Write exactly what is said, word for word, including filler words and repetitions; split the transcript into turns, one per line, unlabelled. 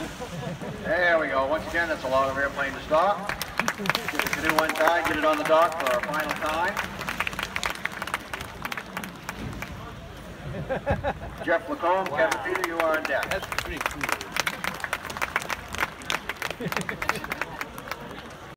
There we go. Once again, that's a lot of airplane to stop. Get the canoe untied, get it on the dock for our final time. Jeff Lacombe, wow. Kevin Peter, you are on deck.
That's pretty cool.